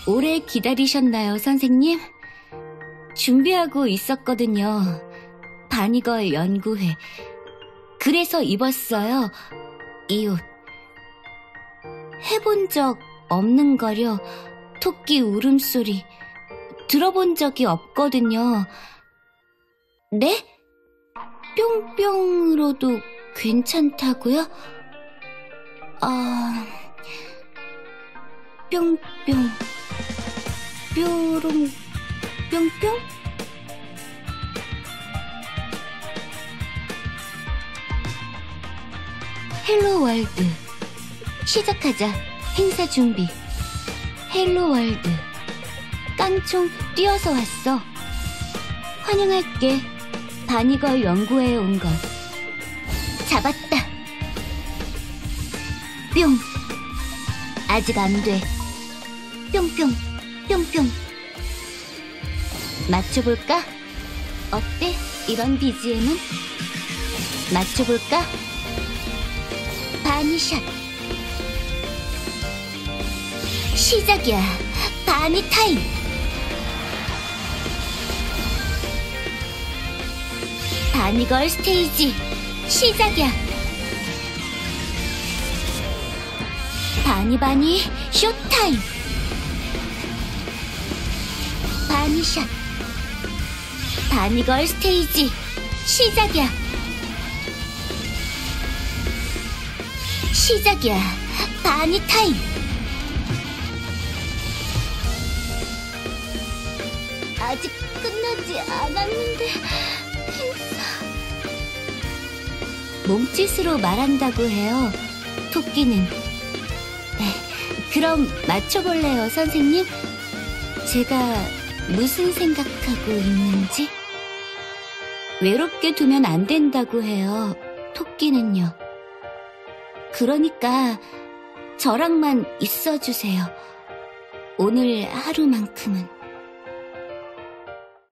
오래 기다리셨나요, 선생님? 준비하고 있었거든요. 바니걸 연구회. 그래서 입었어요, 이 옷. 해본 적 없는 거려. 토끼 울음소리. 들어본 적이 없거든요. 네? 뿅뿅으로도 괜찮다고요? 뿅뿅. 뾰롱, 뿅뿅? 헬로 월드. 시작하자. 행사 준비. 헬로 월드. 깡총 뛰어서 왔어. 환영할게. 바니걸 연구회에 온 걸. 잡았다. 뿅. 아직 안 돼. 뿅뿅, 뿅뿅. 맞춰볼까? 어때? 이런 BGM은? 맞춰볼까? 바니샷. 시작이야. 바니 타임. 바니걸 스테이지 시작이야. 바니바니 쇼타임. 바니샷. 바니걸 스테이지 시작이야. 시작이야. 바니 타임. 아직 끝나지 않았는데. 몸짓으로 말한다고 해요, 토끼는. 그럼 맞춰볼래요, 선생님? 제가 무슨 생각하고 있는지? 외롭게 두면 안 된다고 해요, 토끼는요. 그러니까 저랑만 있어주세요. 오늘 하루만큼은.